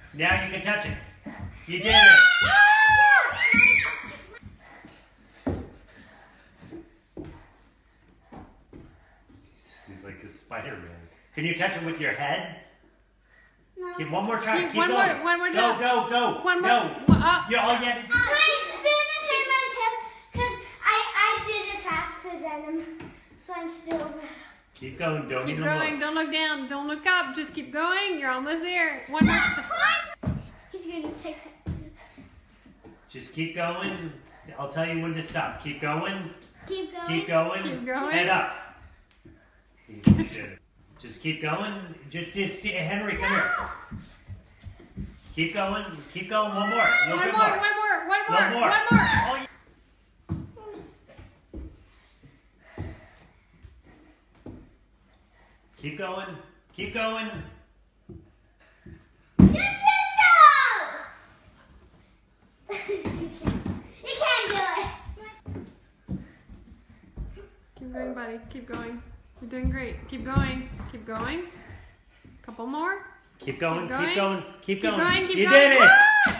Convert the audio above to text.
Now you can touch it. You did it. Jesus, he's like a Spider-Man. Can you touch it with your head? No. Okay, one more try. Keep one going. More, one more go, time. go. One more. No. You all you had to do. I'm doing the same as him because I did it faster than him. So I'm still better. Keep going. Don't Keep even going. look. Don't look down. Don't look up. Just keep going. You're almost there. One more step. He's going to say that. Just keep going. I'll tell you when to stop. Keep going. Keep going. Keep going. Keep going. Head up. Just keep going. Just Henry, come here. Keep going. Keep going. One more. A little bit more. One more. Oh, yeah. Keep going. Keep going. You can't do it. Keep going, buddy. Keep going. You're doing great. Keep going. Keep going. Couple more. Keep going. Keep going. Keep going. Keep going. Keep You going. did it.